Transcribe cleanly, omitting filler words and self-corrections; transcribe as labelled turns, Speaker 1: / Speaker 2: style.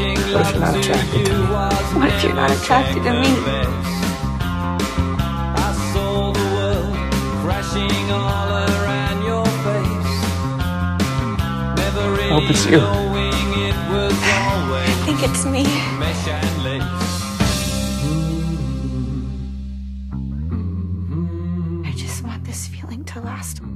Speaker 1: What if you're not attracted to me?
Speaker 2: What if you're not attracted to me?
Speaker 1: I hope it's you.
Speaker 2: I think it's me. I just want this feeling to last